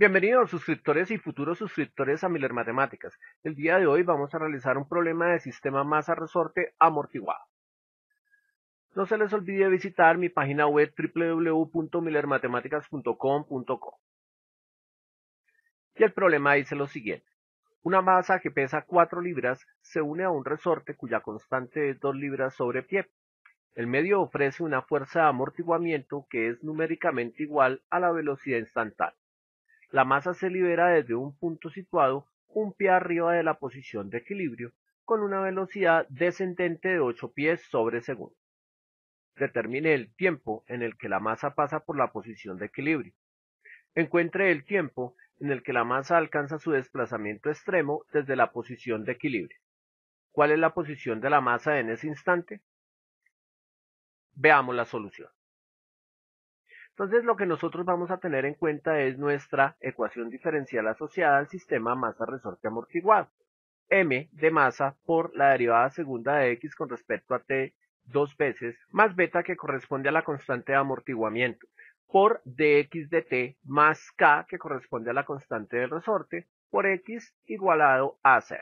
Bienvenidos suscriptores y futuros suscriptores a Miller Matemáticas. El día de hoy vamos a realizar un problema de sistema masa-resorte amortiguado. No se les olvide visitar mi página web www.millermatematics.com.co. Y el problema dice lo siguiente. Una masa que pesa 4 libras se une a un resorte cuya constante es 2 libras sobre pie. El medio ofrece una fuerza de amortiguamiento que es numéricamente igual a la velocidad instantánea. La masa se libera desde un punto situado un pie arriba de la posición de equilibrio, con una velocidad descendente de 8 pies sobre segundo. Determine el tiempo en el que la masa pasa por la posición de equilibrio. Encuentre el tiempo en el que la masa alcanza su desplazamiento extremo desde la posición de equilibrio. ¿Cuál es la posición de la masa en ese instante? Veamos la solución. Entonces lo que nosotros vamos a tener en cuenta es nuestra ecuación diferencial asociada al sistema masa-resorte amortiguado. M de masa por la derivada segunda de x con respecto a t dos veces, más beta que corresponde a la constante de amortiguamiento, por dx de t más k que corresponde a la constante del resorte, por x igualado a 0.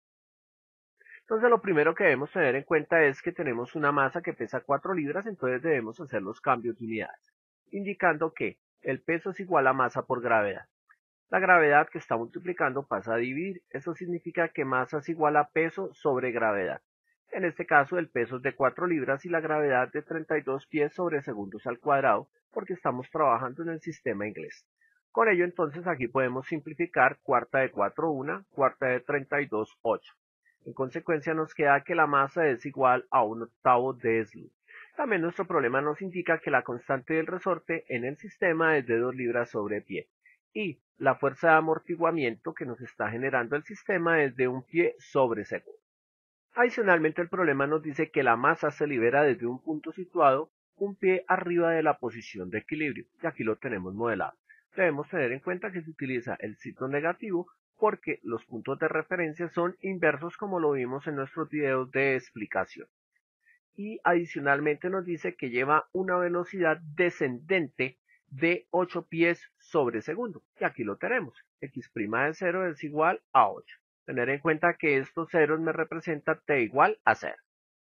Entonces lo primero que debemos tener en cuenta es que tenemos una masa que pesa 4 libras, entonces debemos hacer los cambios de unidades, indicando que el peso es igual a masa por gravedad. La gravedad que está multiplicando pasa a dividir, eso significa que masa es igual a peso sobre gravedad. En este caso el peso es de 4 libras y la gravedad de 32 pies sobre segundos al cuadrado, porque estamos trabajando en el sistema inglés. Con ello entonces aquí podemos simplificar cuarta de 4, 1, cuarta de 32, 8. En consecuencia nos queda que la masa es igual a 1/8 de Slough. También nuestro problema nos indica que la constante del resorte en el sistema es de 2 libras sobre pie y la fuerza de amortiguamiento que nos está generando el sistema es de 1 pie sobre segundo. Adicionalmente el problema nos dice que la masa se libera desde un punto situado 1 pie arriba de la posición de equilibrio y aquí lo tenemos modelado. Debemos tener en cuenta que se utiliza el signo negativo porque los puntos de referencia son inversos como lo vimos en nuestros videos de explicación. Y adicionalmente nos dice que lleva una velocidad descendente de 8 pies sobre segundo. Y aquí lo tenemos. X' de 0 es igual a 8. Tener en cuenta que estos ceros me representan t igual a 0.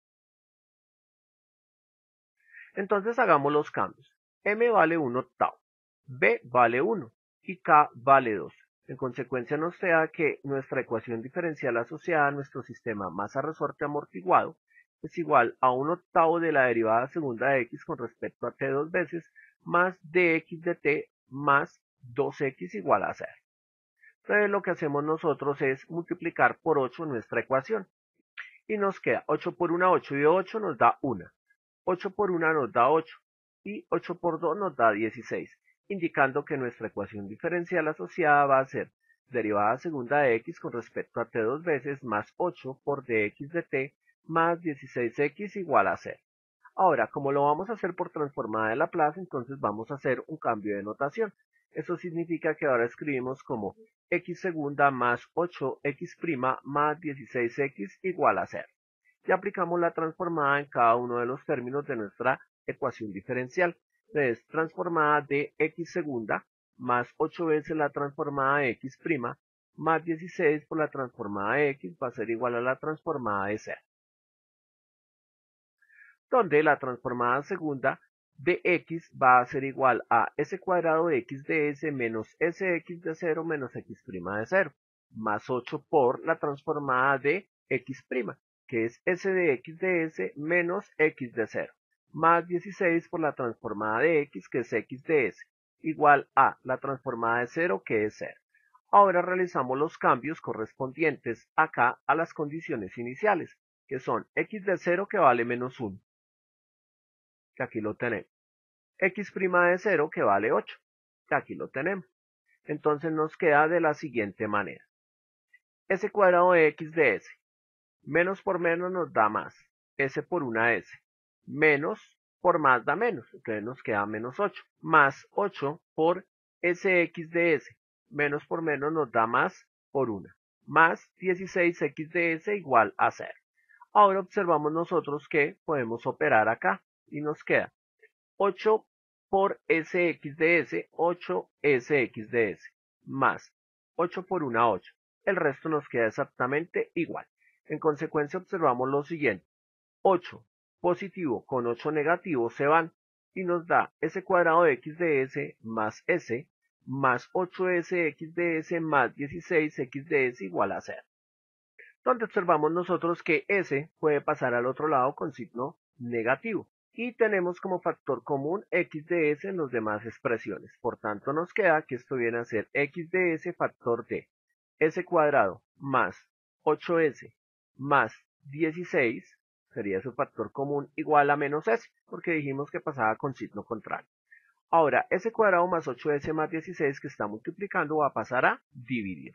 Entonces hagamos los cambios. M vale 1/8, B vale 1 y K vale 2. En consecuencia nos queda que nuestra ecuación diferencial asociada a nuestro sistema masa-resorte amortiguado es igual a 1/8 de la derivada segunda de x con respecto a t dos veces más dx de t más 2x igual a 0. Entonces lo que hacemos nosotros es multiplicar por 8 nuestra ecuación y nos queda 8 por 1, 8 y 8 nos da 1. 8 por 1 nos da 8 y 8 por 2 nos da 16, indicando que nuestra ecuación diferencial asociada va a ser derivada segunda de x con respecto a t dos veces más 8 por dx de t más 16x igual a 0. Ahora, como lo vamos a hacer por transformada de Laplace, entonces vamos a hacer un cambio de notación. Eso significa que ahora escribimos como x segunda más 8x' más 16x igual a 0. Y aplicamos la transformada en cada uno de los términos de nuestra ecuación diferencial. Entonces, transformada de x segunda más 8 veces la transformada de x' más 16 por la transformada de x va a ser igual a la transformada de 0. Donde la transformada segunda de x va a ser igual a s cuadrado de x de s menos sx de 0 menos x' de 0, más 8 por la transformada de x', que es s de x de s menos x de 0, más 16 por la transformada de x, que es x de s, igual a la transformada de 0, que es 0. Ahora realizamos los cambios correspondientes acá a las condiciones iniciales, que son x de 0 que vale menos 1, que aquí lo tenemos. X' de 0 que vale 8, que aquí lo tenemos. Entonces nos queda de la siguiente manera. S cuadrado de x de s. Menos por menos nos da más. S por una s. Menos por más da menos. Entonces nos queda menos 8. Más 8 por sx de s. Menos por menos nos da más por una. Más 16x de s igual a 0. Ahora observamos nosotros que podemos operar acá. Y nos queda 8 por sx de s, 8 sx de s, más 8 por 1, 8. El resto nos queda exactamente igual. En consecuencia observamos lo siguiente. 8 positivo con 8 negativo se van y nos da s cuadrado de x de s más s más 8s x de s más 16x de s igual a 0. Donde observamos nosotros que s puede pasar al otro lado con signo negativo. Y tenemos como factor común x de s en las demás expresiones. Por tanto, nos queda que esto viene a ser x de s factor de s cuadrado más 8s más 16, sería su factor común igual a menos s, porque dijimos que pasaba con signo contrario. Ahora, s cuadrado más 8s más 16 que está multiplicando va a pasar a dividir.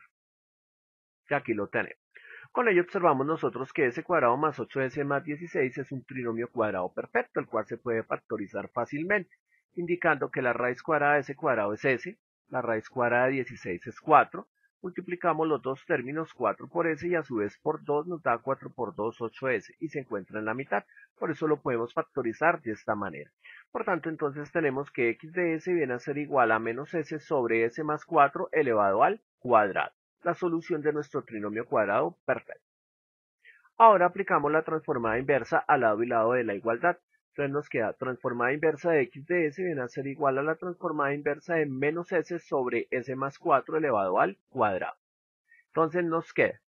Y aquí lo tenemos. Con ello observamos nosotros que s cuadrado más 8s más 16 es un trinomio cuadrado perfecto, el cual se puede factorizar fácilmente, indicando que la raíz cuadrada de s cuadrado es s, la raíz cuadrada de 16 es 4, multiplicamos los dos términos 4 por s y a su vez por 2 nos da 4 por 2, 8s, y se encuentra en la mitad, por eso lo podemos factorizar de esta manera. Por tanto, entonces tenemos que x de s viene a ser igual a menos s sobre s más 4 elevado al cuadrado. La solución de nuestro trinomio cuadrado perfecto. Ahora aplicamos la transformada inversa al lado y lado de la igualdad. Entonces nos queda transformada inversa de x de s viene a ser igual a la transformada inversa de menos s sobre s más 4 elevado al cuadrado. Entonces nos queda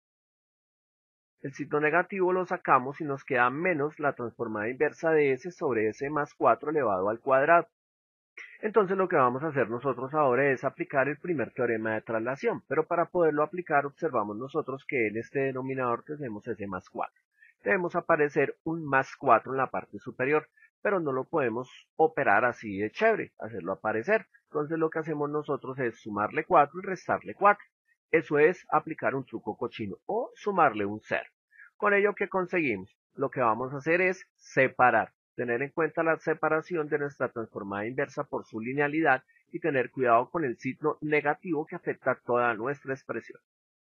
el signo negativo lo sacamos y nos queda menos la transformada inversa de s sobre s más 4 elevado al cuadrado. Entonces lo que vamos a hacer nosotros ahora es aplicar el primer teorema de traslación, pero para poderlo aplicar observamos nosotros que en este denominador tenemos s más 4. Debemos aparecer un más 4 en la parte superior, pero no lo podemos operar así de chévere, hacerlo aparecer. Entonces lo que hacemos nosotros es sumarle 4 y restarle 4. Eso es aplicar un truco cochino o sumarle un 0. Con ello, ¿qué conseguimos? Lo que vamos a hacer es separar. Tener en cuenta la separación de nuestra transformada inversa por su linealidad y tener cuidado con el signo negativo que afecta toda nuestra expresión.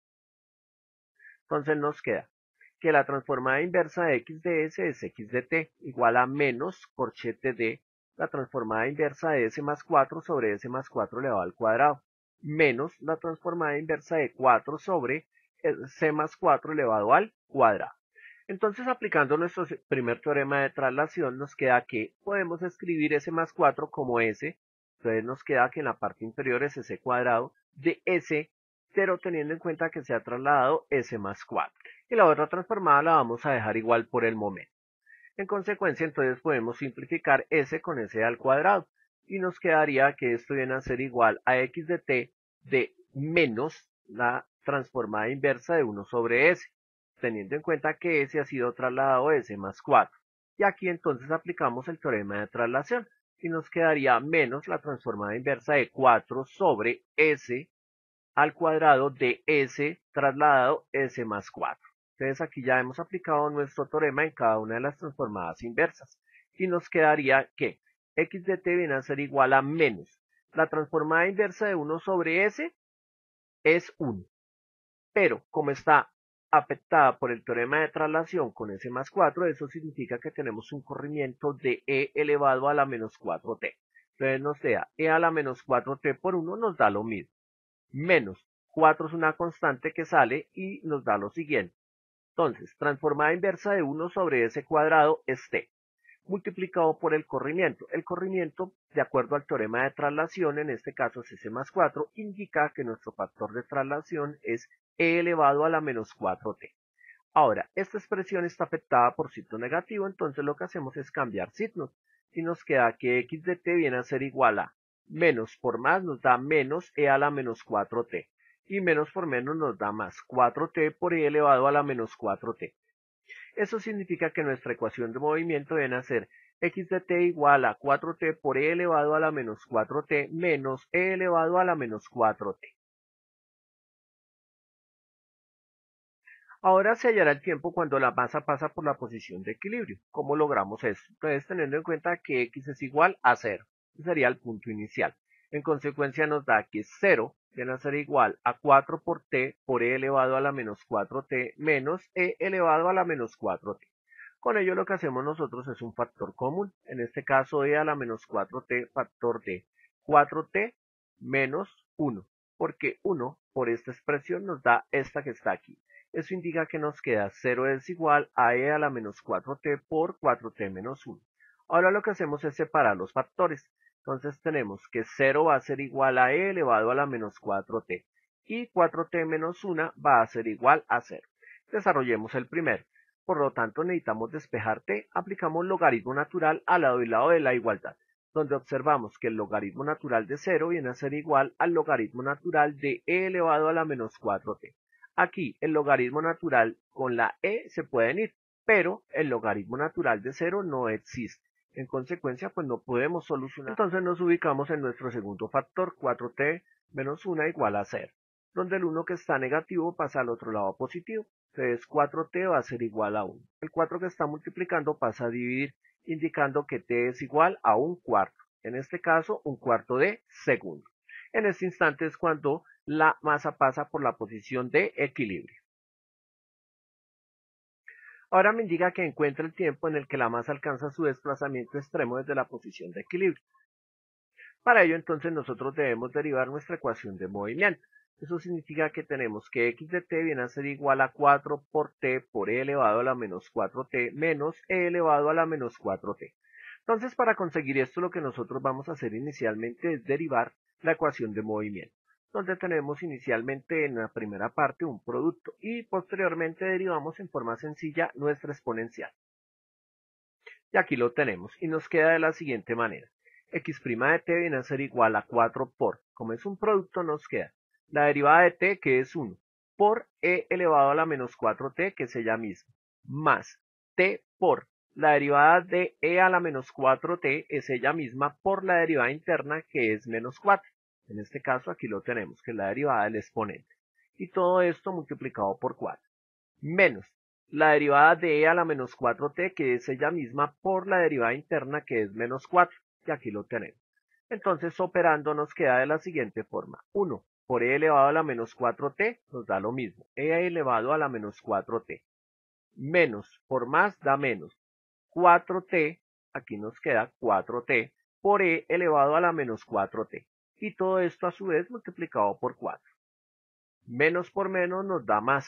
Entonces nos queda que la transformada inversa de x de s es x de t igual a menos corchete de la transformada inversa de s más 4 sobre s más 4 elevado al cuadrado, menos la transformada inversa de 4 sobre c más 4 elevado al cuadrado. Entonces, aplicando nuestro primer teorema de traslación, nos queda que podemos escribir s más 4 como s, entonces nos queda que en la parte inferior es s cuadrado de s, pero teniendo en cuenta que se ha trasladado s más 4. Y la otra transformada la vamos a dejar igual por el momento. En consecuencia, entonces podemos simplificar s con s al cuadrado, y nos quedaría que esto viene a ser igual a x de t de menos la transformada inversa de 1 sobre s, teniendo en cuenta que s ha sido trasladado a s más 4. Y aquí entonces aplicamos el teorema de traslación y nos quedaría menos la transformada inversa de 4 sobre s al cuadrado de s trasladado s más 4. Entonces aquí ya hemos aplicado nuestro teorema en cada una de las transformadas inversas. Y nos quedaría que x de t viene a ser igual a menos la transformada inversa de 1 sobre s es 1. Pero como está afectada por el teorema de traslación con s más 4, eso significa que tenemos un corrimiento de e elevado a la menos 4t. Entonces nos queda e a la menos 4t por 1 nos da lo mismo. Menos 4 es una constante que sale y nos da lo siguiente. Entonces, transformada inversa de 1 sobre s cuadrado es t, multiplicado por el corrimiento. El corrimiento, de acuerdo al teorema de traslación, en este caso es s más 4, indica que nuestro factor de traslación es e elevado a la menos 4t. Ahora, esta expresión está afectada por signo negativo, entonces lo que hacemos es cambiar signos. Y nos queda que x de t viene a ser igual a menos por más nos da menos e a la menos 4t. Y menos por menos nos da más 4t por e elevado a la menos 4t. Eso significa que nuestra ecuación de movimiento viene a ser x de t igual a 4t por e elevado a la menos 4t menos e elevado a la menos 4t. Ahora se hallará el tiempo cuando la masa pasa por la posición de equilibrio. ¿Cómo logramos esto? Entonces, teniendo en cuenta que x es igual a 0, sería el punto inicial. En consecuencia nos da que 0 viene a ser igual a 4 por t por e elevado a la menos 4t menos e elevado a la menos 4t. Con ello lo que hacemos nosotros es un factor común. En este caso e a la menos 4t factor de 4t menos 1. porque 1 por esta expresión nos da esta que está aquí. Eso indica que nos queda 0 es igual a e a la menos 4t por 4t menos 1. Ahora lo que hacemos es separar los factores. Entonces tenemos que 0 va a ser igual a e elevado a la menos 4t y 4t menos 1 va a ser igual a 0. Desarrollemos el primero. Por lo tanto, necesitamos despejar t. Aplicamos logaritmo natural al lado y lado de la igualdad, donde observamos que el logaritmo natural de 0 viene a ser igual al logaritmo natural de e elevado a la menos 4t. Aquí el logaritmo natural con la e se pueden ir, pero el logaritmo natural de 0 no existe. En consecuencia, pues no podemos solucionar. Entonces nos ubicamos en nuestro segundo factor, 4t menos 1 igual a 0, donde el 1 que está negativo pasa al otro lado positivo. Entonces 4t va a ser igual a 1. El 4 que está multiplicando pasa a dividir, indicando que t es igual a un cuarto. En este caso, un cuarto de segundo. En este instante es cuando la masa pasa por la posición de equilibrio. Ahora me indica que encuentre el tiempo en el que la masa alcanza su desplazamiento extremo desde la posición de equilibrio. Para ello, entonces, nosotros debemos derivar nuestra ecuación de movimiento. Eso significa que tenemos que x de t viene a ser igual a 4 por t por e elevado a la menos 4t menos e elevado a la menos 4t. Entonces, para conseguir esto, lo que nosotros vamos a hacer inicialmente es derivar la ecuación de movimiento, donde tenemos inicialmente en la primera parte un producto y posteriormente derivamos en forma sencilla nuestra exponencial. Y aquí lo tenemos y nos queda de la siguiente manera. X' de t viene a ser igual a 4 por, como es un producto, nos queda la derivada de t, que es 1, por e elevado a la menos 4t, que es ella misma, más t por la derivada de e a la menos 4t, es ella misma, por la derivada interna, que es menos 4. En este caso aquí lo tenemos, que es la derivada del exponente. Y todo esto multiplicado por 4. Menos la derivada de e a la menos 4t, que es ella misma, por la derivada interna, que es menos 4, y aquí lo tenemos. Entonces, operando nos queda de la siguiente forma. 1 por e elevado a la menos 4t nos da lo mismo, e elevado a la menos 4t. Menos por más da menos. 4t, aquí nos queda 4t, por e elevado a la menos 4t. Y todo esto a su vez multiplicado por 4. Menos por menos nos da más.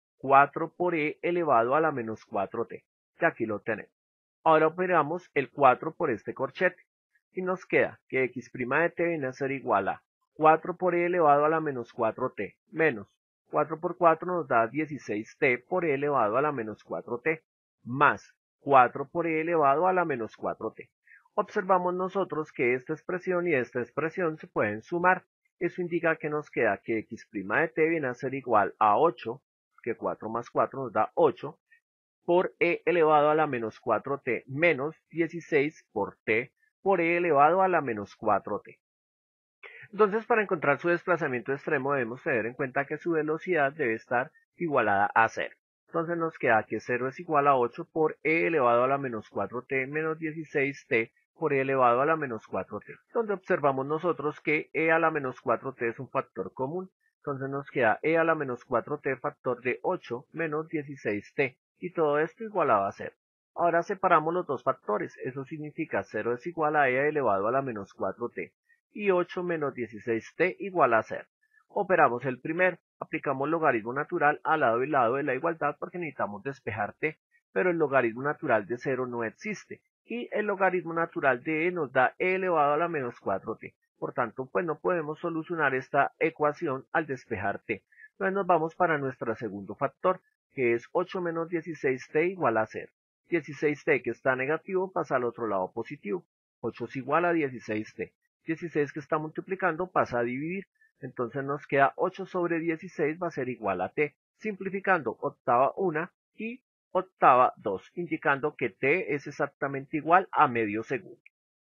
4 por e elevado a la menos 4t. Y aquí lo tenemos. Ahora operamos el 4 por este corchete. Y nos queda que x' de t viene a ser igual a 4 por e elevado a la menos 4t menos 4 por 4 nos da 16t por e elevado a la menos 4t más 4 por e elevado a la menos 4t. Observamos nosotros que esta expresión y esta expresión se pueden sumar. Eso indica que nos queda que x' de t viene a ser igual a 8, que 4 más 4 nos da 8, por e elevado a la menos 4t menos 16 por t por e elevado a la menos 4t. Entonces, para encontrar su desplazamiento extremo debemos tener en cuenta que su velocidad debe estar igualada a 0. Entonces nos queda que 0 es igual a 8 por e elevado a la menos 4t menos 16t por e elevado a la menos 4t, donde observamos nosotros que e a la menos 4t es un factor común. Entonces nos queda e a la menos 4t factor de 8 menos 16t, y todo esto igualado a 0. Ahora separamos los dos factores, eso significa 0 es igual a e elevado a la menos 4t, y 8 menos 16t igual a 0. Operamos el primero, aplicamos logaritmo natural al lado y lado de la igualdad porque necesitamos despejar t, pero el logaritmo natural de 0 no existe, y el logaritmo natural de e nos da e elevado a la menos 4t. Por tanto, pues no podemos solucionar esta ecuación al despejar t. Entonces nos vamos para nuestro segundo factor, que es 8 menos 16t igual a 0. 16t que está negativo pasa al otro lado positivo. 8 es igual a 16t. 16 que está multiplicando pasa a dividir. Entonces nos queda 8 sobre 16 va a ser igual a t. Simplificando, octava 1 y octava 2, indicando que t es exactamente igual a medio segundo.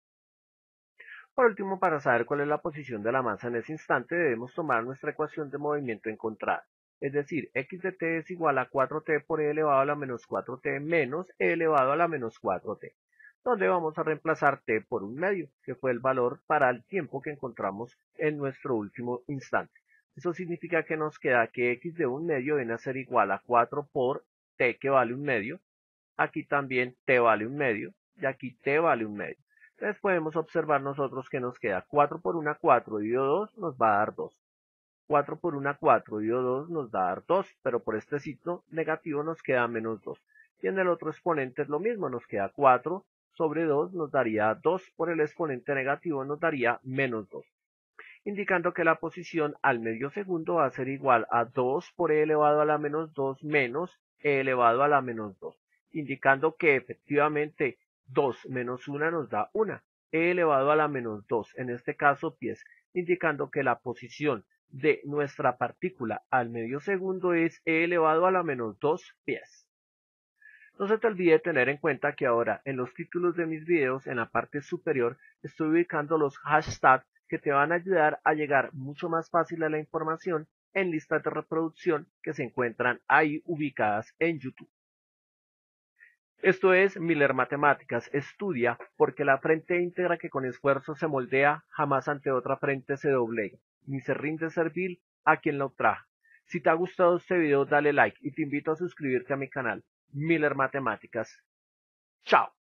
Por último, para saber cuál es la posición de la masa en ese instante, debemos tomar nuestra ecuación de movimiento encontrada. Es decir, x de t es igual a 4t por e elevado a la menos 4t menos e elevado a la menos 4t, donde vamos a reemplazar t por un medio, que fue el valor para el tiempo que encontramos en nuestro último instante. Eso significa que nos queda que x de un medio viene a ser igual a 4 por t, que vale un medio. Aquí también t vale un medio y aquí t vale un medio. Entonces podemos observar nosotros que nos queda 4 por 1, 4 dividido 2 nos va a dar 2. 4 por 1, 4, y 2 nos da 2, pero por este signo negativo nos queda menos 2. Y en el otro exponente es lo mismo, nos queda 4 sobre 2 nos daría 2, por el exponente negativo nos daría menos 2, indicando que la posición al medio segundo va a ser igual a 2 por e elevado a la menos 2 menos e elevado a la menos 2, indicando que efectivamente 2 menos 1 nos da 1, e elevado a la menos 2, en este caso pies, indicando que la posición de nuestra partícula al medio segundo es e elevado a la menos 2 pies. No se te olvide tener en cuenta que ahora en los títulos de mis videos en la parte superior estoy ubicando los hashtags que te van a ayudar a llegar mucho más fácil a la información en listas de reproducción que se encuentran ahí ubicadas en YouTube. Esto es Miller Matemáticas. Estudia porque la frente íntegra que con esfuerzo se moldea jamás ante otra frente se doblega, ni se rinde servil a quien la ultraja. Si te ha gustado este video dale like y te invito a suscribirte a mi canal Miller Matemáticas. Chao.